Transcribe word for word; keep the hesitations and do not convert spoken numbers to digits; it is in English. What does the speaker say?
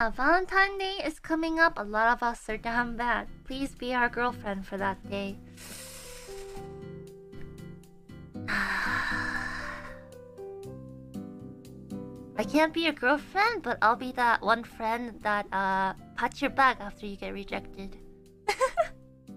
Uh, Valentine's Day is coming up. A lot of us are down bad. Please be our girlfriend for that day. I can't be your girlfriend, but I'll be that one friend that uh pats your back after you get rejected.